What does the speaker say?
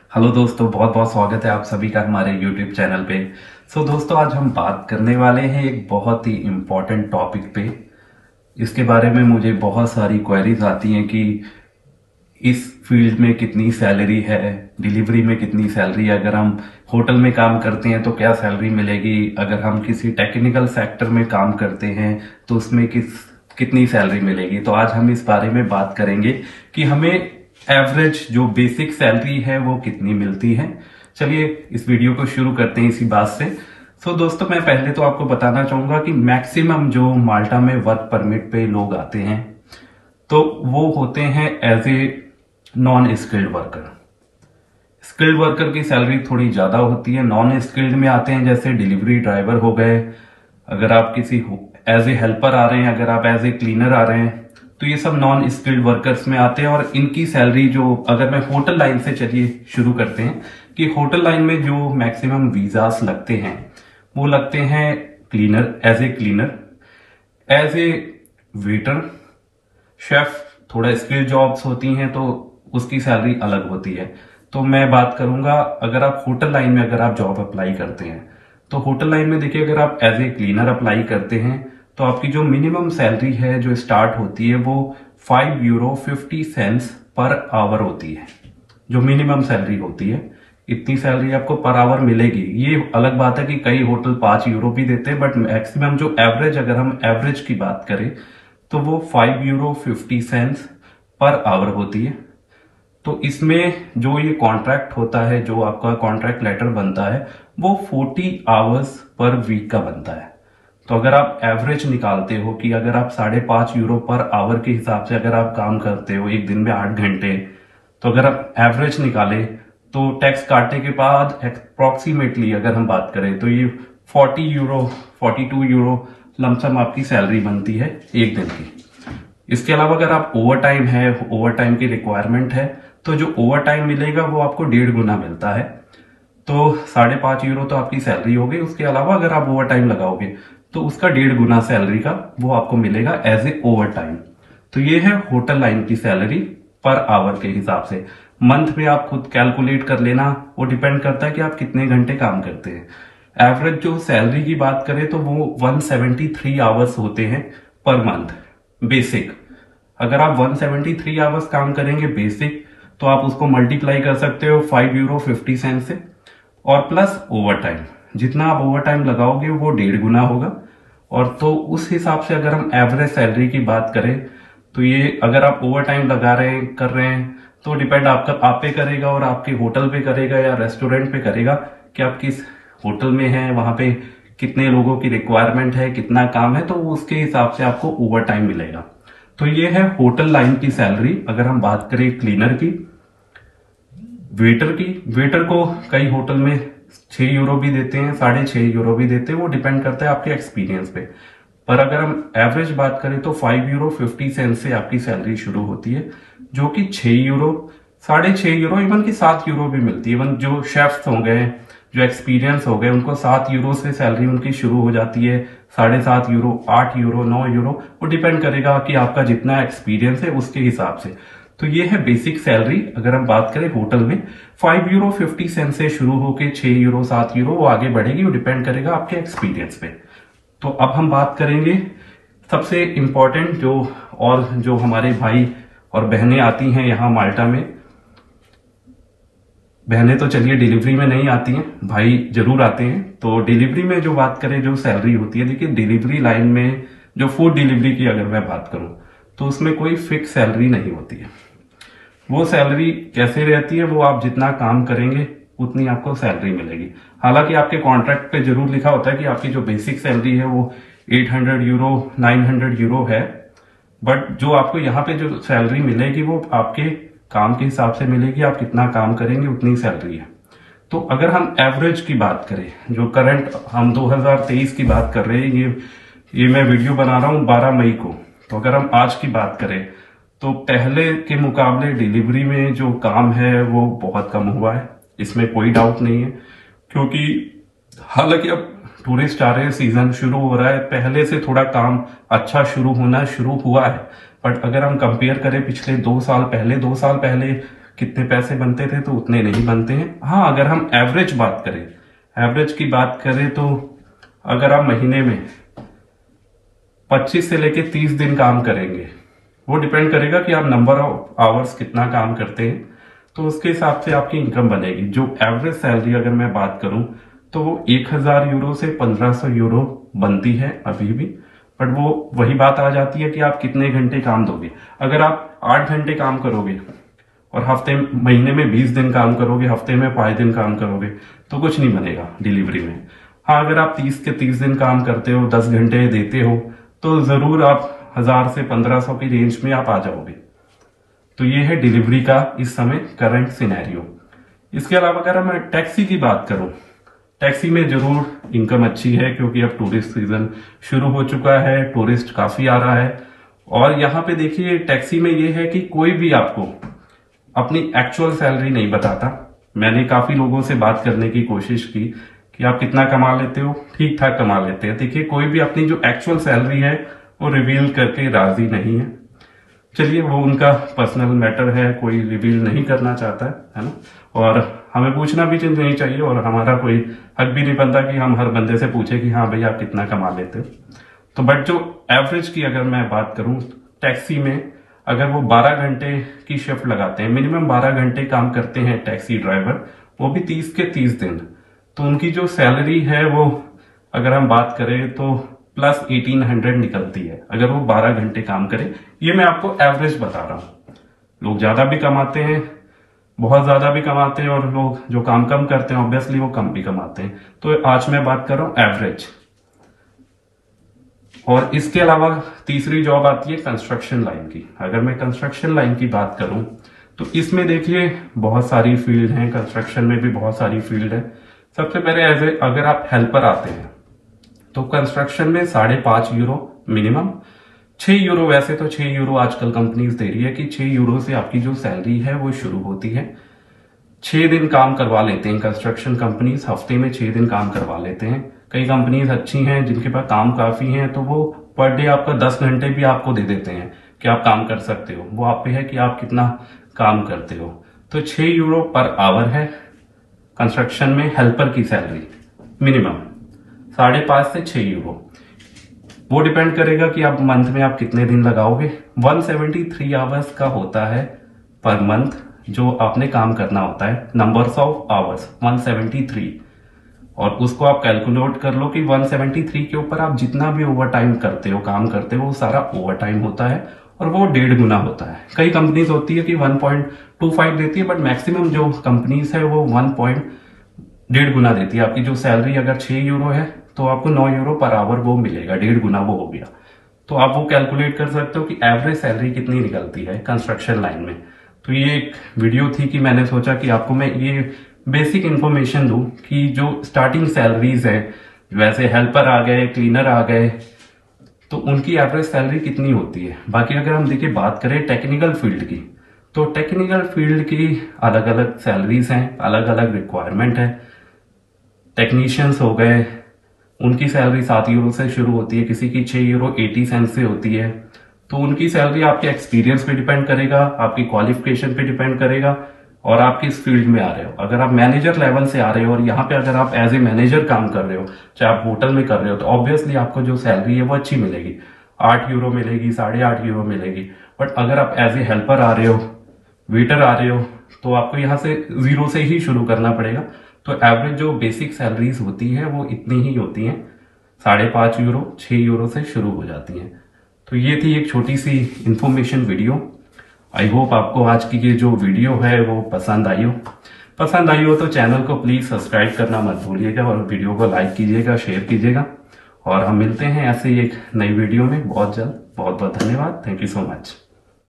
Hello दोस्तों, बहुत बहुत स्वागत है आप सभी का हमारे यूट्यूब चैनल पे। दोस्तों, आज हम बात करने वाले हैं एक बहुत ही इम्पोर्टेंट टॉपिक पे। इसके बारे में मुझे बहुत सारी क्वेरीज आती हैं कि इस फील्ड में कितनी सैलरी है, डिलीवरी में कितनी सैलरी है, अगर हम होटल में काम करते हैं तो क्या सैलरी मिलेगी, अगर हम किसी टेक्निकल सेक्टर में काम करते हैं तो उसमें कितनी सैलरी मिलेगी। तो आज हम इस बारे में बात करेंगे कि हमें एवरेज जो बेसिक सैलरी है वो कितनी मिलती है। चलिए इस वीडियो को शुरू करते हैं इसी बात से। दोस्तों, मैं पहले तो आपको बताना चाहूंगा कि मैक्सिमम जो माल्टा में वर्क परमिट पे लोग आते हैं तो वो होते हैं as a non skilled worker. Skilled worker की सैलरी थोड़ी ज्यादा होती है। नॉन स्किल्ड में आते हैं जैसे डिलीवरी ड्राइवर हो गए, अगर आप किसी एज ए हेल्पर आ रहे हैं, अगर आप एज ए क्लीनर आ रहे हैं, तो ये सब नॉन स्किल्ड वर्कर्स में आते हैं। और इनकी सैलरी जो, अगर मैं होटल लाइन से चलिए शुरू करते हैं कि होटल लाइन में जो मैक्सिमम वीजास लगते हैं वो लगते हैं cleaner, as a waiter, chef, थोड़ा स्किल जॉब्स होती हैं तो उसकी सैलरी अलग होती है। तो मैं बात करूंगा, अगर आप होटल लाइन में अगर आप जॉब अप्लाई करते हैं तो होटल लाइन में देखिए, अगर आप एज ए क्लीनर अप्लाई करते हैं तो आपकी जो मिनिमम सैलरी है जो स्टार्ट होती है वो €5.50 पर आवर होती है। जो मिनिमम सैलरी होती है इतनी सैलरी आपको पर आवर मिलेगी। ये अलग बात है कि कई होटल €5 भी देते हैं, बट मैक्सिमम जो एवरेज, अगर हम एवरेज की बात करें तो वो €5.50 पर आवर होती है। तो इसमें जो ये कॉन्ट्रैक्ट होता है, जो आपका कॉन्ट्रैक्ट लेटर बनता है वो 40 आवर्स पर वीक का बनता है। तो अगर आप एवरेज निकालते हो कि अगर आप €5.50 पर आवर के हिसाब से अगर आप काम करते हो एक दिन में 8 घंटे, तो अगर आप एवरेज निकाले तो टैक्स काटने के बाद अप्रोक्सीमेटली अगर हम बात करें तो ये €40, €42 लमसम आपकी सैलरी बनती है एक दिन की। इसके अलावा अगर आप ओवर टाइम है, ओवर टाइम की रिक्वायरमेंट है, तो जो ओवर टाइम मिलेगा वो आपको 1.5 गुना मिलता है। तो €5.50 तो आपकी सैलरी हो गई। उसके अलावा अगर आप ओवर टाइम लगाओगे तो उसका 1.5 गुना सैलरी का वो आपको मिलेगा एज ए ओवर टाइम। तो ये है होटल लाइन की सैलरी पर आवर के हिसाब से। मंथ में आप खुद कैलकुलेट कर लेना, वो डिपेंड करता है कि आप कितने घंटे काम करते हैं। एवरेज जो सैलरी की बात करें तो वो 173 आवर्स होते हैं पर मंथ बेसिक। अगर आप 173 आवर्स काम करेंगे बेसिक तो आप उसको मल्टीप्लाई कर सकते हो €5.50 से, और प्लस ओवर टाइम, जितना आप ओवर टाइम लगाओगे वो 1.5 गुना होगा। और तो उस हिसाब से अगर हम एवरेज सैलरी की बात करें तो ये, अगर आप ओवर टाइम लगा रहे हैं, कर रहे हैं, तो डिपेंड आपका आप पे करेगा और आपके होटल पे करेगा या रेस्टोरेंट पे करेगा कि आप किस होटल में हैं, वहां पे कितने लोगों की रिक्वायरमेंट है, कितना काम है, तो उसके हिसाब से आपको ओवर टाइम मिलेगा। तो ये है होटल लाइन की सैलरी। अगर हम बात करें क्लीनर की, वेटर को कई होटल में €6 भी देते हैं, €6.50 भी देते हैं, वो डिपेंड करता है आपके एक्सपीरियंस पे। पर अगर हम एवरेज बात करें तो €5.50 से आपकी सैलरी शुरू होती है, जो कि €6, €6.50, इवन की €7 भी मिलती है। इवन जो शेफ्स हो गए, जो एक्सपीरियंस हो गए, उनको €7 से सैलरी उनकी शुरू हो जाती है। €7.50, €8, €9, वो डिपेंड करेगा कि आपका जितना एक्सपीरियंस है उसके हिसाब से। तो ये है बेसिक सैलरी। अगर हम बात करें होटल में, €5.50 से शुरू होकर €6, €7 वो आगे बढ़ेगी, वो डिपेंड करेगा आपके एक्सपीरियंस पे। तो अब हम बात करेंगे सबसे इम्पोर्टेंट जो हमारे भाई और बहनें आती हैं यहाँ माल्टा में। बहनें तो चलिए डिलीवरी में नहीं आती हैं, भाई जरूर आते हैं। तो डिलीवरी में जो बात करें, जो सैलरी होती है, देखिए डिलीवरी लाइन में जो फूड डिलीवरी की अगर मैं बात करूं तो उसमें कोई फिक्स सैलरी नहीं होती है। वो सैलरी कैसे रहती है, वो आप जितना काम करेंगे उतनी आपको सैलरी मिलेगी। हालांकि आपके कॉन्ट्रैक्ट पे जरूर लिखा होता है कि आपकी जो बेसिक सैलरी है वो €800, €900 है, बट जो आपको यहाँ पे जो सैलरी मिलेगी वो आपके काम के हिसाब से मिलेगी। आप कितना काम करेंगे उतनी सैलरी है। तो अगर हम एवरेज की बात करें, जो करंट हम 2023 की बात कर रहे हैं, ये मैं वीडियो बना रहा हूँ 12 मई को। तो अगर हम आज की बात करें तो पहले के मुकाबले डिलीवरी में जो काम है वो बहुत कम हुआ है, इसमें कोई डाउट नहीं है। क्योंकि हालांकि अब टूरिस्ट आ रहे हैं, सीजन शुरू हो रहा है, पहले से थोड़ा काम अच्छा शुरू हुआ है। बट अगर हम कंपेयर करें पिछले 2 साल पहले कितने पैसे बनते थे तो उतने नहीं बनते हैं। हाँ, अगर हम एवरेज बात करें, एवरेज की बात करें तो अगर आप महीने में 25 से लेके 30 दिन काम करेंगे, वो डिपेंड करेगा कि आप नंबर ऑफ आवर्स कितना काम करते हैं, तो उसके हिसाब से आपकी इनकम बनेगी। जो एवरेज सैलरी अगर मैं बात करूं तो वो 1000 यूरो से 1500 यूरो बनती है अभी भी। बट वो वही बात आ जाती है कि आप कितने घंटे काम दोगे। अगर आप 8 घंटे काम करोगे और महीने में 20 दिन काम करोगे, हफ्ते में 5 दिन काम करोगे, तो कुछ नहीं बनेगा डिलीवरी में। हाँ, अगर आप 30 के 30 दिन काम करते हो, 10 घंटे देते हो, तो जरूर आप 1000 से 1500 की रेंज में आप आ जाओगे। तो ये है डिलीवरी का इस समय करंट सिनेरियो। इसके अलावा अगर मैं टैक्सी की बात करूं, टैक्सी में जरूर इनकम अच्छी है, क्योंकि अब टूरिस्ट सीजन शुरू हो चुका है, टूरिस्ट काफी आ रहा है। और यहाँ पे देखिए टैक्सी में ये है कि कोई भी आपको अपनी एक्चुअल सैलरी नहीं बताता। मैंने काफी लोगों से बात करने की कोशिश की कि आप कितना कमा लेते हो, ठीक ठाक कमा लेते हैं। देखिए कोई भी अपनी जो एक्चुअल सैलरी है वो रिवील करके राजी नहीं है। चलिए, वो उनका पर्सनल मैटर है, कोई रिवील नहीं करना चाहता है ना। और हमें पूछना भी नहीं चाहिए, और हमारा कोई हक भी नहीं बनता कि हम हर बंदे से पूछे कि हाँ भाई आप कितना कमा लेते हो। तो बट जो एवरेज की अगर मैं बात करूं, टैक्सी में अगर वो 12 घंटे की शिफ्ट लगाते हैं, मिनिमम 12 घंटे काम करते हैं टैक्सी ड्राइवर, वो भी 30 के 30 दिन, तो उनकी जो सैलरी है वो अगर हम बात करें तो प्लस 1800 निकलती है अगर वो 12 घंटे काम करे। ये मैं आपको एवरेज बता रहा हूं। लोग ज्यादा भी कमाते हैं, बहुत ज्यादा भी कमाते हैं, और लोग जो काम कम करते हैं ऑब्वियसली वो कम भी कमाते हैं। तो आज मैं बात कर रहा हूं एवरेज। और इसके अलावा तीसरी जॉब आती है कंस्ट्रक्शन लाइन की। अगर मैं कंस्ट्रक्शन लाइन की बात करूं तो इसमें देखिए बहुत सारी फील्ड हैं, कंस्ट्रक्शन में भी बहुत सारी फील्ड है। सबसे पहले अगर आप हेल्पर आते हैं तो कंस्ट्रक्शन में 5.5 यूरो मिनिमम, 6 यूरो, वैसे तो 6 यूरो आजकल कंपनीज दे रही है कि 6 यूरो से आपकी जो सैलरी है वो शुरू होती है। 6 दिन काम करवा लेते हैं कंस्ट्रक्शन कंपनीज, हफ्ते में 6 दिन काम करवा लेते हैं। कई कंपनीज अच्छी हैं जिनके पास काम काफी है, तो वो पर डे आपका 10 घंटे भी आपको दे देते हैं कि आप काम कर सकते हो। वो आप पे है कि आप कितना काम करते हो। तो 6 यूरो पर आवर है कंस्ट्रक्शन में हेल्पर की सैलरी मिनिमम, 5.5 से 6 यूरो। वो डिपेंड करेगा कि आप मंथ में आप कितने दिन लगाओगे। 173 आवर्स का होता है पर मंथ जो आपने काम करना होता है, नंबर्स ऑफ आवर्स 173, और उसको आप कैलकुलेट कर लो कि 173 के ऊपर आप जितना भी ओवर टाइम करते हो, काम करते हो, वो सारा ओवर टाइम होता है, और वो 1.5 गुना होता है। कई कंपनीज होती है कि 1.25 देती है, बट मैक्सिमम जो कंपनीज है वो 1.5 गुना देती है। आपकी जो सैलरी अगर 6 यूरो है तो आपको 9 यूरो पर आवर वो मिलेगा, 1.5 गुना वो हो गया। तो आप वो कैलकुलेट कर सकते हो कि एवरेज सैलरी कितनी निकलती है कंस्ट्रक्शन लाइन में। तो ये एक वीडियो थी कि मैंने सोचा कि आपको मैं ये बेसिक इंफॉर्मेशन दूं कि जो स्टार्टिंग सैलरीज है, वैसे हेल्पर आ गए, क्लीनर आ गए, तो उनकी एवरेज सैलरी कितनी होती है। बाकी अगर हम देखिए बात करें टेक्निकल फील्ड की, तो टेक्निकल फील्ड की अलग अलग सैलरीज हैं, अलग अलग रिक्वायरमेंट है। टेक्नीशियंस हो गए, उनकी सैलरी 7 यूरो से शुरू होती है, किसी की 6 यूरो 80 सेंट से होती है। तो उनकी सैलरी आपके एक्सपीरियंस पे डिपेंड करेगा, आपकी क्वालिफिकेशन पे डिपेंड करेगा, और आप किस फील्ड में आ रहे हो। अगर आप मैनेजर लेवल से आ रहे हो और यहाँ पे अगर आप एज ए मैनेजर काम कर रहे हो, चाहे आप होटल में कर रहे हो, तो ऑब्वियसली आपको जो सैलरी है वो अच्छी मिलेगी, 8 यूरो मिलेगी, 8.5 यूरो मिलेगी। बट अगर आप एज ए हेल्पर आ रहे हो, वेटर आ रहे हो, तो आपको यहाँ से 0 से ही शुरू करना पड़ेगा। तो एवरेज जो बेसिक सैलरीज होती है वो इतनी ही होती हैं, 5.5 यूरो, 6 यूरो से शुरू हो जाती हैं। तो ये थी एक छोटी सी इंफॉर्मेशन वीडियो। आई होप आपको आज की ये जो वीडियो है वो पसंद आई हो। पसंद आई हो तो चैनल को प्लीज सब्सक्राइब करना मत भूलिएगा, और वीडियो को लाइक कीजिएगा, शेयर कीजिएगा, और हम मिलते हैं ऐसे ही एक नई वीडियो में बहुत जल्द। बहुत बहुत धन्यवाद। Thank you so much.